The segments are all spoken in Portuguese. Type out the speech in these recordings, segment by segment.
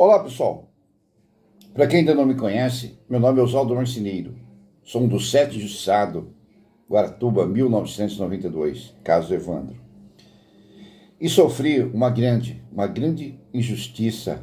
Olá pessoal, para quem ainda não me conhece, meu nome é Oswaldo Marceneiro, sou um do 7 Justiçado, Guaratuba, 1992, caso Evandro. E sofri uma grande injustiça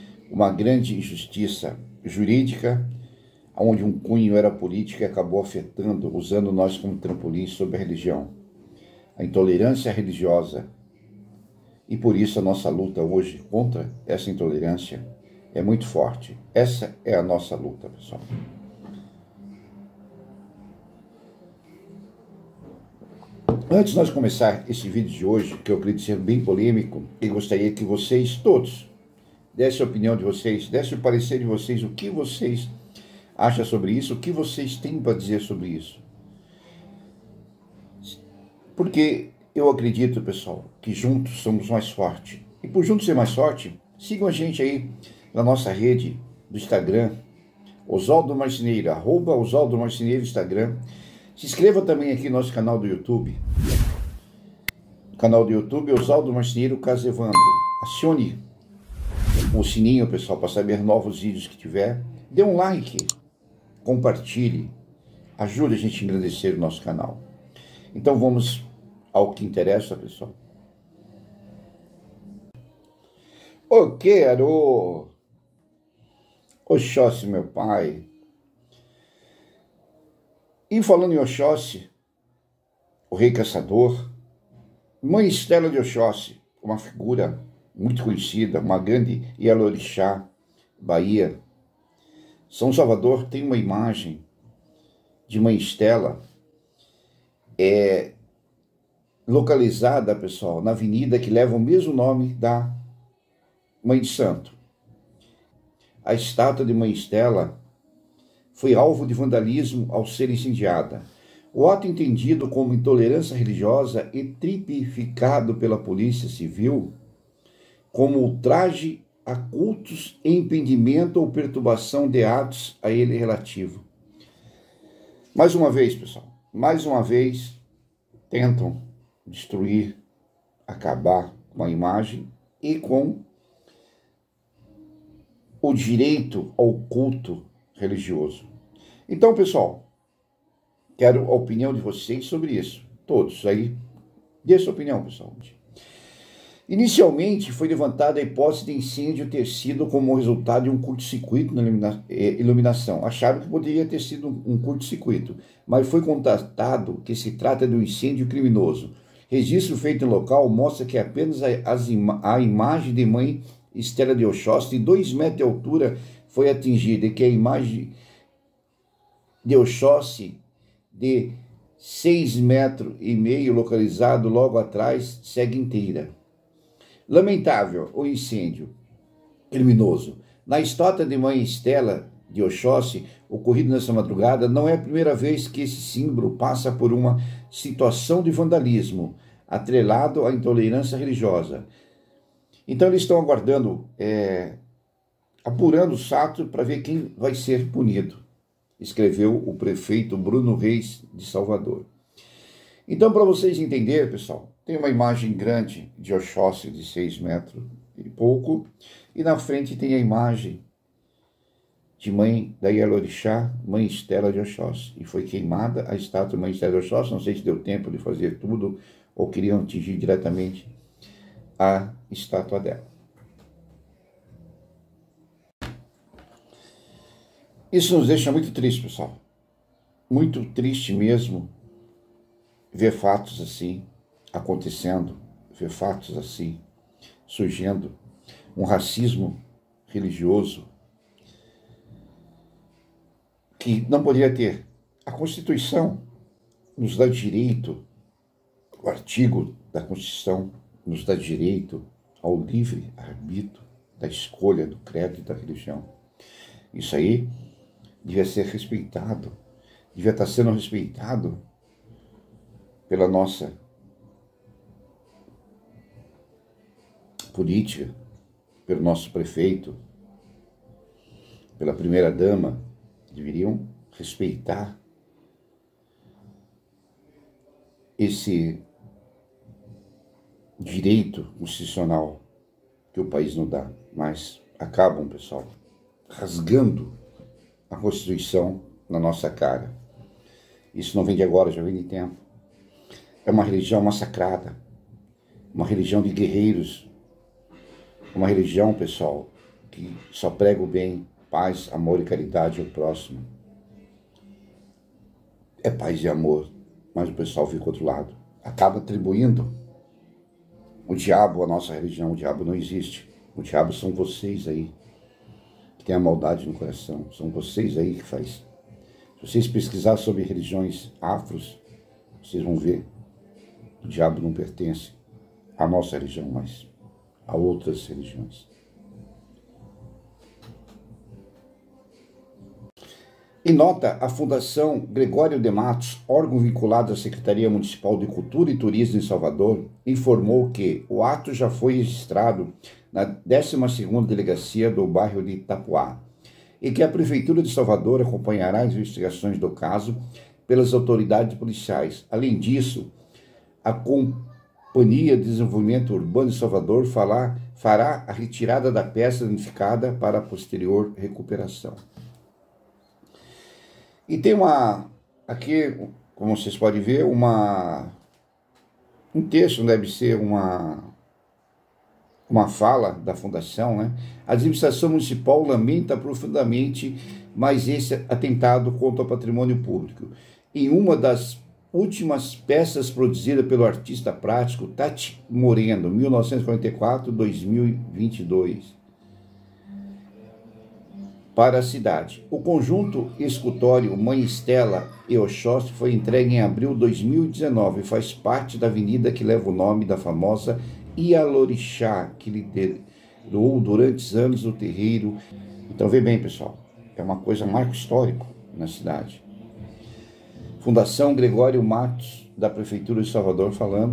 jurídica, onde um cunho era político e acabou afetando, usando nós como trampolim sobre a religião, a intolerância religiosa. E por isso a nossa luta hoje contra essa intolerância é muito forte. Essa é a nossa luta, pessoal. Antes de nós começar esse vídeo de hoje, que eu acredito ser bem polêmico, eu gostaria que vocês todos dessem a opinião de vocês, dessem o parecer de vocês, o que vocês acham sobre isso, o que vocês têm para dizer sobre isso. Porque eu acredito, pessoal, que juntos somos mais fortes. E por juntos ser mais forte, sigam a gente aí na nossa rede do Instagram, Oswaldo Marceneiro, @Oswaldo Marceneiro Instagram. Se inscreva também aqui no nosso canal do YouTube. O canal do YouTube Oswaldo Marceneiro, caso Evandro. Acione o sininho, pessoal, para saber novos vídeos que tiver. Dê um like, compartilhe, ajude a gente a engrandecer o nosso canal. Então vamos ao que interessa, pessoal. Eu quero Oxóssi, meu pai. E falando em Oxóssi, o rei caçador, Mãe Estela de Oxóssi, uma figura muito conhecida, uma grande Ialorixá, Bahia. São Salvador tem uma imagem de Mãe Estela, localizada, pessoal, na avenida que leva o mesmo nome da Mãe de Santo. A estátua de Mãe Estela foi alvo de vandalismo ao ser incendiada. O ato entendido como intolerância religiosa e tipificado pela Polícia Civil como ultraje a cultos e impedimento ou perturbação de atos a ele relativo. Mais uma vez, pessoal, tentam destruir, acabar com a imagem e com o direito ao culto religioso. Então, pessoal, quero a opinião de vocês sobre isso. Todos aí, dê sua opinião, pessoal. Inicialmente, foi levantada a hipótese de incêndio ter sido como resultado de um curto-circuito na iluminação. Acharam que poderia ter sido um curto-circuito, mas foi constatado que se trata de um incêndio criminoso. Registro feito no local mostra que apenas a imagem de Mãe Estela de Oxóssi, de 2 metros de altura, foi atingida, e que a imagem de Oxóssi, de 6,5 metros, localizado logo atrás, segue inteira. Lamentável o incêndio criminoso. Na estátua de Mãe Estela de Oxóssi, ocorrido nessa madrugada, não é a primeira vez que esse símbolo passa por uma situação de vandalismo, atrelado à intolerância religiosa. Então eles estão aguardando, apurando o fato para ver quem vai ser punido, escreveu o prefeito Bruno Reis de Salvador. Então, para vocês entenderem, pessoal, tem uma imagem grande de Oxóssi de 6 metros e pouco, e na frente tem a imagem de Mãe da Ialorixá, Mãe Estela de Oxóssi. E foi queimada a estátua de Mãe Estela de Oxóssi, não sei se deu tempo de fazer tudo, ou queriam atingir diretamente a estátua dela. Isso nos deixa muito triste, pessoal. Muito triste mesmo ver fatos assim acontecendo, ver fatos assim surgindo, um racismo religioso que não poderia ter. A Constituição nos dá direito, o artigo da Constituição nos dá direito ao livre arbítrio da escolha do credo e da religião. Isso aí devia ser respeitado, devia estar sendo respeitado pela nossa política, pelo nosso prefeito, pela primeira-dama. Deveriam respeitar esse direito constitucional que o país não dá, mas acabam, pessoal, rasgando a Constituição na nossa cara. Isso não vem de agora, já vem de tempo. É uma religião massacrada, uma religião de guerreiros, uma religião, pessoal, que só prega o bem, paz, amor e caridade ao próximo. É paz e amor, mas o pessoal fica do outro lado. Acaba atribuindo o diabo à nossa religião. O diabo não existe. O diabo são vocês aí, que tem a maldade no coração. São vocês aí que faz. Se vocês pesquisar sobre religiões afros, vocês vão ver. O diabo não pertence à nossa religião, mas a outras religiões. Em nota, a Fundação Gregório de Matos, órgão vinculado à Secretaria Municipal de Cultura e Turismo em Salvador, informou que o ato já foi registrado na 12ª Delegacia do bairro de Itapuá e que a Prefeitura de Salvador acompanhará as investigações do caso pelas autoridades policiais. Além disso, a Companhia de Desenvolvimento Urbano de Salvador fará a retirada da peça danificada para a posterior recuperação. E tem aqui, como vocês podem ver, um texto, deve ser uma fala da Fundação, né? A administração municipal lamenta profundamente mais esse atentado contra o patrimônio público. Em uma das últimas peças produzidas pelo artista plástico Tati Moreno, 1944-2022, para a cidade. O conjunto escultório Mãe Estela e Oxóssi foi entregue em abril de 2019 e faz parte da avenida que leva o nome da famosa Ialorixá, que liderou durante anos o terreiro. Então, vê bem, pessoal, é uma coisa, um marco histórico na cidade. Fundação Gregório Matos, da Prefeitura de Salvador, falando.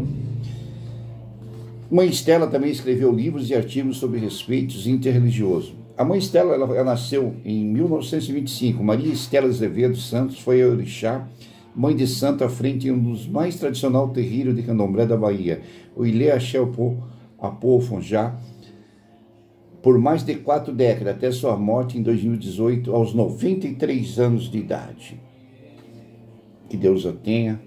Mãe Estela também escreveu livros e artigos sobre respeitos interreligiosos. A Mãe Estela ela nasceu em 1925. Maria Estela Azevedo Santos foi a orixá, mãe de santo à frente de um dos mais tradicionais terreiros de candomblé da Bahia, o Ilê Axé Apô Fonjá, por mais de 4 décadas, até sua morte em 2018, aos 93 anos de idade. Que Deus a tenha.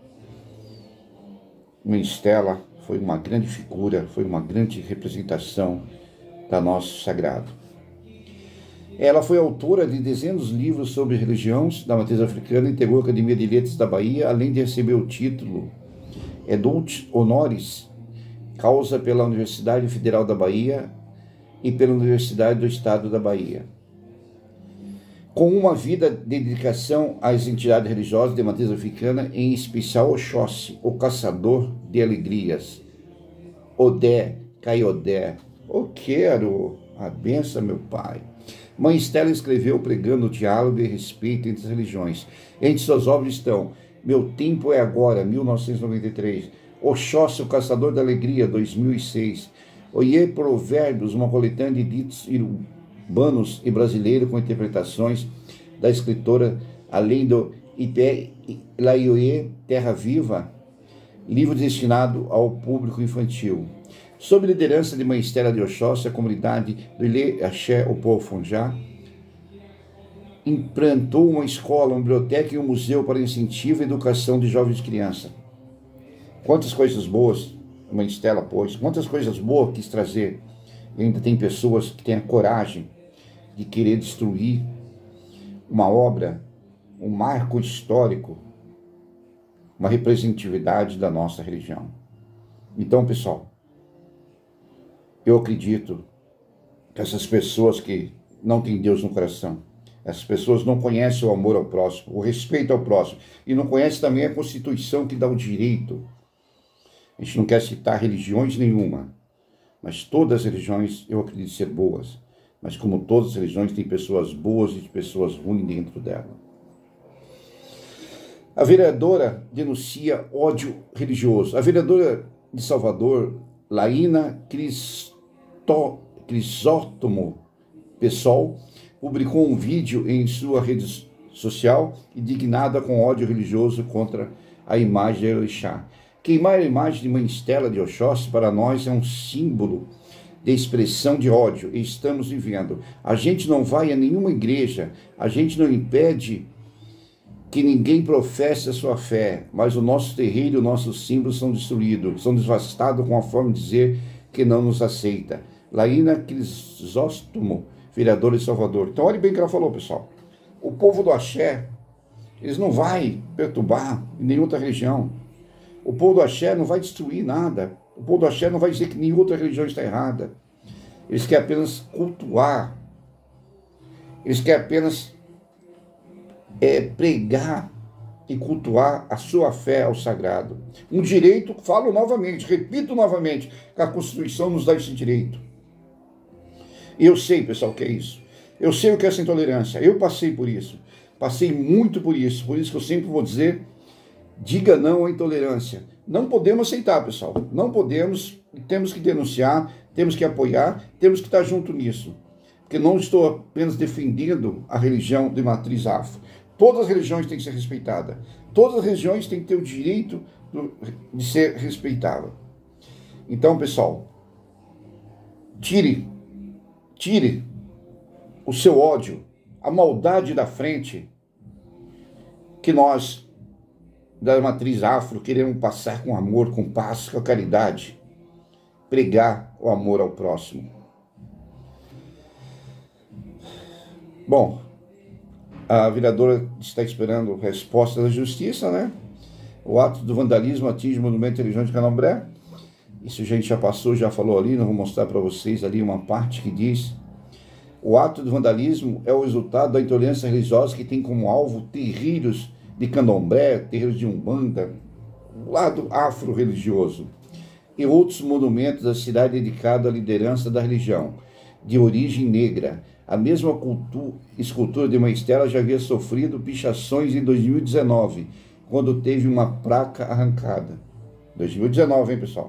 Mãe Estela foi uma grande figura, foi uma grande representação da nosso sagrado. Ela foi autora de dezenas de livros sobre religiões da matriz africana, integrou a Academia de Letras da Bahia, além de receber o título Dult Honoris Causa pela Universidade Federal da Bahia e pela Universidade do Estado da Bahia. Com uma vida de dedicação às entidades religiosas de matriz africana, em especial Oxóssi, o caçador de alegrias, Odé, Caiodé, eu quero a benção, meu pai. Mãe Estela escreveu pregando o diálogo e respeito entre as religiões. Entre suas obras estão Meu Tempo é Agora, 1993, Oxóssi, o Caçador da Alegria, 2006, Oiê Provérbios, uma coletânea de ditos urbanos e brasileiros com interpretações da escritora, além do Ipé Laioê, Terra Viva, livro destinado ao público infantil. Sob liderança de Mãe Estela de Oxóssi, a comunidade do Ilê Axé Apô Fonjá implantou uma escola, uma biblioteca e um museu para incentivo e educação de jovens e crianças. Quantas coisas boas a Mãe Estela pôs, quantas coisas boas quis trazer. E ainda tem pessoas que têm a coragem de querer destruir uma obra, um marco histórico, uma representatividade da nossa religião. Então, pessoal, eu acredito que essas pessoas que não têm Deus no coração, essas pessoas não conhecem o amor ao próximo, o respeito ao próximo, e não conhecem também a Constituição que dá o direito. A gente não quer citar religiões nenhuma, mas todas as religiões eu acredito ser boas. Mas como todas as religiões, tem pessoas boas e pessoas ruins dentro dela. A vereadora denuncia ódio religioso. A vereadora de Salvador, Laína Crisóstomo Pessoal, publicou um vídeo em sua rede social indignada com ódio religioso contra a imagem de Orixá. Queimar a imagem de Mãe Estela de Oxóssi para nós é um símbolo de expressão de ódio estamos vivendo. A gente não vai a nenhuma igreja, a gente não impede que ninguém professe a sua fé, mas o nosso terreiro, os nossos símbolos são destruídos, são devastados com a forma de dizer que não nos aceita. Laína Crisóstomo, vereadora de Salvador. Então olhe bem o que ela falou, pessoal. O povo do axé, eles não vai perturbar em nenhuma outra religião. O povo do axé não vai destruir nada. O povo do axé não vai dizer que nenhuma outra religião está errada. Eles querem apenas cultuar. Eles querem apenas pregar e cultuar a sua fé ao sagrado. Um direito, falo novamente, repito novamente, que a Constituição nos dá esse direito. E eu sei, pessoal, o que é isso. Eu sei o que é essa intolerância. Eu passei por isso. Passei muito por isso. Por isso que eu sempre vou dizer, diga não à intolerância. Não podemos aceitar, pessoal. Não podemos, temos que denunciar, temos que apoiar, temos que estar junto nisso. Porque não estou apenas defendendo a religião de matriz afro. Todas as religiões têm que ser respeitadas. Todas as religiões têm que ter o direito de ser respeitadas. Então, pessoal, tire o seu ódio, a maldade da frente que nós, da matriz afro, queremos passar com amor, com paz, com a caridade. Pregar o amor ao próximo. Bom, a vereadora está esperando resposta da justiça, né? O ato do vandalismo atinge o monumento religioso de Candomblé. Isso a gente já passou, já falou ali, não vou mostrar para vocês ali uma parte que diz: o ato do vandalismo é o resultado da intolerância religiosa que tem como alvo terreiros de Candomblé, terreiros de Umbanda, o lado afro-religioso, e outros monumentos da cidade dedicados à liderança da religião, de origem negra. A mesma escultura de Mãe Estela já havia sofrido pichações em 2019, quando teve uma placa arrancada. 2019, hein, pessoal?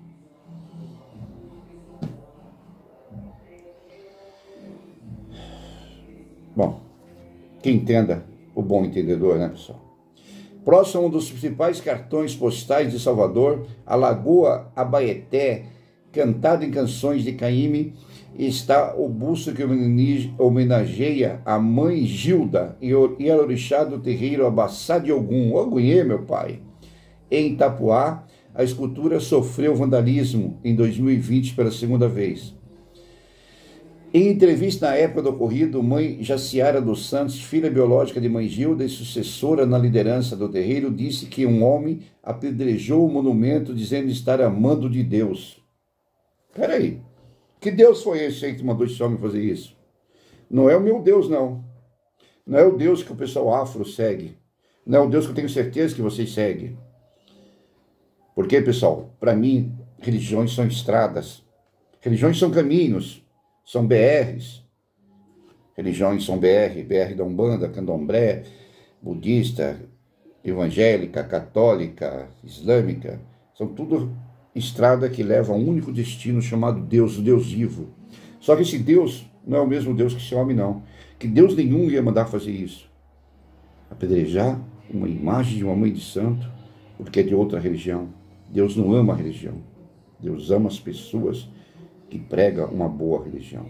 Bom, que entenda o bom entendedor, né, pessoal? Próximo dos principais cartões postais de Salvador, a Lagoa Abaeté, cantado em canções de Caíme, está o busto que homenageia a mãe Gilda e a orixá do terreiro Abaçá de Ogum, Ogunhê, meu pai. Em Itapuá, a escultura sofreu vandalismo em 2020 pela segunda vez. Em entrevista na época do ocorrido, mãe Jaciara dos Santos, filha biológica de mãe Gilda e sucessora na liderança do terreiro, disse que um homem apedrejou o monumento dizendo estar amando de Deus. Peraí, que Deus foi esse aí que mandou esse homem fazer isso? Não é o meu Deus, não. Não é o Deus que o pessoal afro segue. Não é o Deus que eu tenho certeza que vocês seguem. Porque, pessoal, para mim, religiões são estradas. Religiões são caminhos. São BRs. Religiões são BR da Umbanda, Candomblé, budista, evangélica, católica, islâmica. São tudo estrada que leva a um único destino chamado Deus, o Deus vivo. Só que esse Deus não é o mesmo Deus que esse homem, não. Que Deus nenhum ia mandar fazer isso. Apedrejar uma imagem de uma mãe de santo porque é de outra religião. Deus não ama a religião. Deus ama as pessoas que pregam uma boa religião.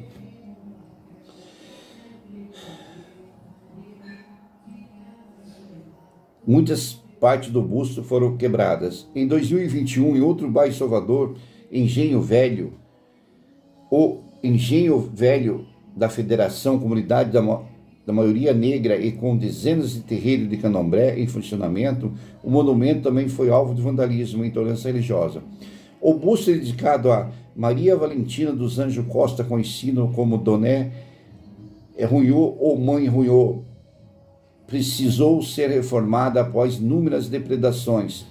Muitas partes do busto foram quebradas. Em 2021, em outro bairro de Salvador, Engenho Velho, o Engenho Velho da Federação Comunidade da Maioria Negra e com dezenas de terreiros de candomblé em funcionamento, o monumento também foi alvo de vandalismo e intolerância religiosa. O busto é dedicado a Maria Valentina dos Anjos Costa, conhecido como Doné Runhô ou Mãe Runhô, precisou ser reformada após inúmeras depredações.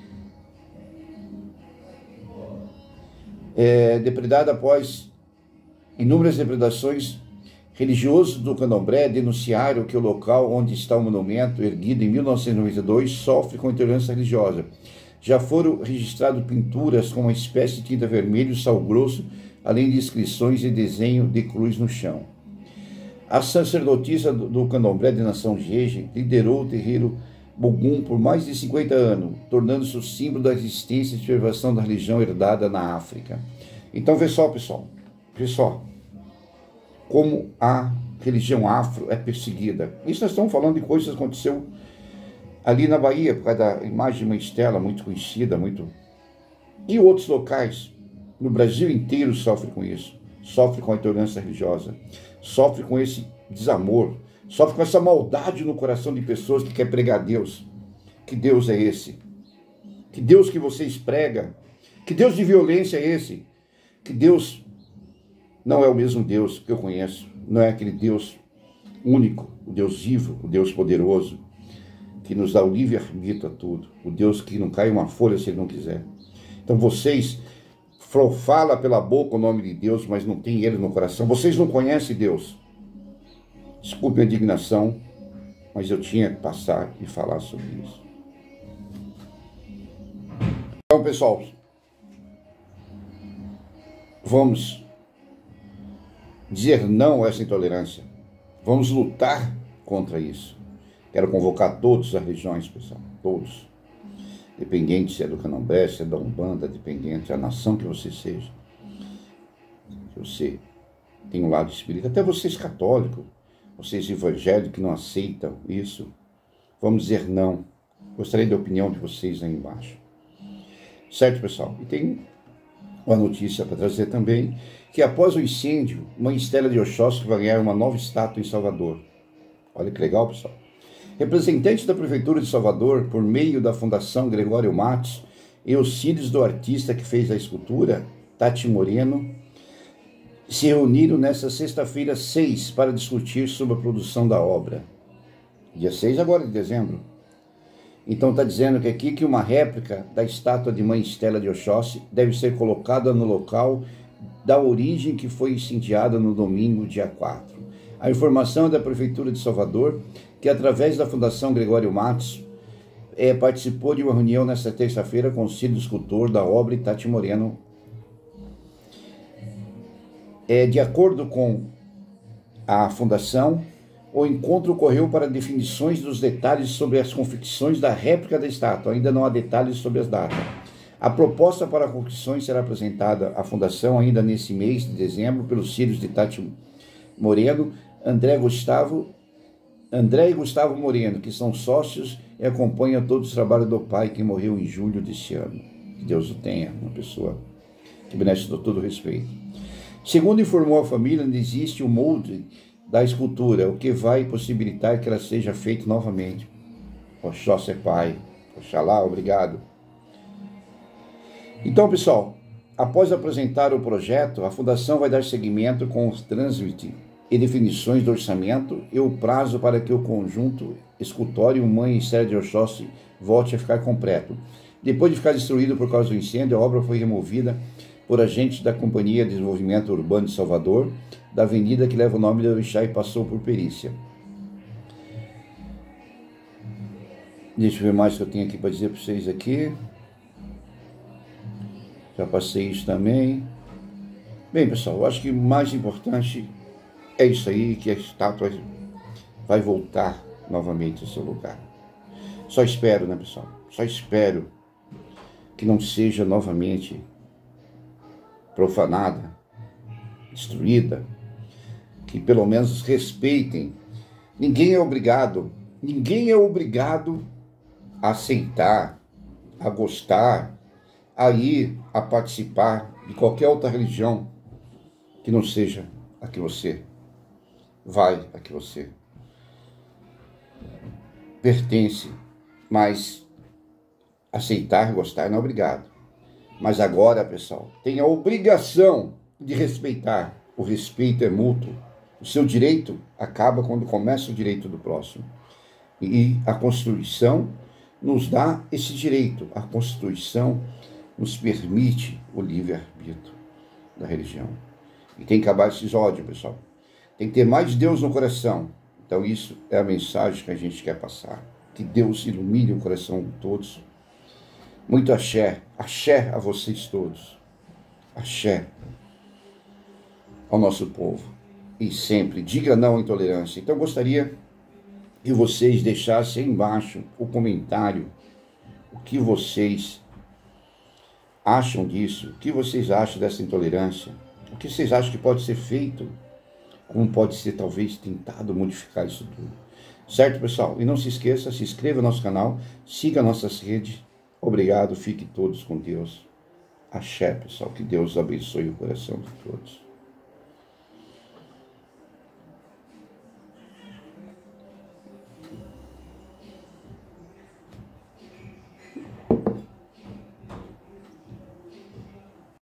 Depredada após inúmeras depredações, religiosos do Candomblé denunciaram que o local onde está o monumento, erguido em 1992, sofre com intolerância religiosa. Já foram registradas pinturas com uma espécie de tinta vermelha e sal grosso, além de inscrições e desenho de cruz no chão. A sacerdotisa do Candomblé de Nação Jeje liderou o terreiro Bogum por mais de 50 anos, tornando-se o símbolo da existência e preservação da religião herdada na África. Então, vê só, pessoal, Pessoal, como a religião afro é perseguida. Isso nós estamos falando de coisas que aconteceu ali na Bahia, por causa da imagem de uma Estela muito conhecida, E outros locais, no Brasil inteiro sofre com isso. Sofre com a intolerância religiosa, sofre com esse desamor, sofre com essa maldade no coração de pessoas que querem pregar Deus. Que Deus é esse? Que Deus que vocês pregam? Que Deus de violência é esse? Que Deus não é o mesmo Deus que eu conheço, não é aquele Deus único, o Deus vivo, o Deus poderoso, que nos dá o livre-arbítrio a tudo, o Deus que não cai uma folha se Ele não quiser. Então vocês falam pela boca o nome de Deus, mas não tem Ele no coração. Vocês não conhecem Deus. Desculpe a indignação, mas eu tinha que passar e falar sobre isso. Então, pessoal, vamos dizer não a essa intolerância. Vamos lutar contra isso. Quero convocar todas as religiões, pessoal, todos. Dependente se é do Candomblé, se é da Umbanda, dependente da nação que você seja. Se você tem um lado espírita, até vocês católicos, vocês evangélicos que não aceitam isso, vamos dizer não. Gostaria da opinião de vocês aí embaixo. Certo, pessoal? E tem uma notícia para trazer também, que após o incêndio, uma Estela de Oxóssi vai ganhar uma nova estátua em Salvador. Olha que legal, pessoal. Representantes da Prefeitura de Salvador, por meio da Fundação Gregório Matos e os filhos do artista que fez a escultura, Tati Moreno, se reuniram nesta sexta-feira 6 para discutir sobre a produção da obra. Dia 6 agora de dezembro. Então está dizendo que aqui que uma réplica da estátua de Mãe Estela de Oxóssi deve ser colocada no local da origem que foi incendiada no domingo, dia 4. A informação é da Prefeitura de Salvador, que através da Fundação Gregório Matos participou de uma reunião nesta terça-feira com o filho do escultor da obra, Tati Moreno. De acordo com a Fundação, o encontro ocorreu para definições dos detalhes sobre as confecções da réplica da estátua. Ainda não há detalhes sobre as datas. A proposta para confecções será apresentada à Fundação ainda nesse mês de dezembro pelos filhos de Tati Moreno, André e Gustavo Moreno, que são sócios e acompanham todo o trabalho do pai, que morreu em julho deste ano. Que Deus o tenha, uma pessoa que merece todo o respeito. Segundo informou a família, ainda existe o molde da escultura, o que vai possibilitar que ela seja feita novamente. Oxóssi é pai. Oxalá, obrigado. Então, pessoal, após apresentar o projeto, a Fundação vai dar seguimento com os trâmites e definições do orçamento e o prazo para que o conjunto escultório Mãe Estela de Oxóssi volte a ficar completo. Depois de ficar destruído por causa do incêndio, a obra foi removida por agentes da Companhia de Desenvolvimento Urbano de Salvador, da avenida que leva o nome de Orixá e passou por perícia. Deixa eu ver mais que eu tenho aqui para dizer para vocês aqui. Já passei isso também. Bem, pessoal, eu acho que o mais importante é isso aí, que a estátua vai voltar novamente ao seu lugar. Só espero, né, pessoal? Só espero que não seja novamente profanada, destruída, que pelo menos respeitem. Ninguém é obrigado a aceitar, a gostar, a ir, a participar de qualquer outra religião que não seja a que você vai, a que você pertence, mas aceitar, gostar não é obrigado. Mas agora, pessoal, tem a obrigação de respeitar. O respeito é mútuo. O seu direito acaba quando começa o direito do próximo. E a Constituição nos dá esse direito. A Constituição nos permite o livre-arbítrio da religião. E tem que acabar esses ódios, pessoal. Tem que ter mais Deus no coração. Então isso é a mensagem que a gente quer passar. Que Deus ilumine o coração de todos. Muito axé. Axé a vocês todos. Axé ao nosso povo. E sempre diga não à intolerância. Então eu gostaria que vocês deixassem aí embaixo o comentário. O que vocês acham disso? O que vocês acham dessa intolerância? O que vocês acham que pode ser feito? Como pode ser, talvez, tentado modificar isso tudo? Certo, pessoal? E não se esqueça, se inscreva no nosso canal, siga nossas redes. Obrigado, fiquem todos com Deus. Axé, pessoal. Que Deus abençoe o coração de todos.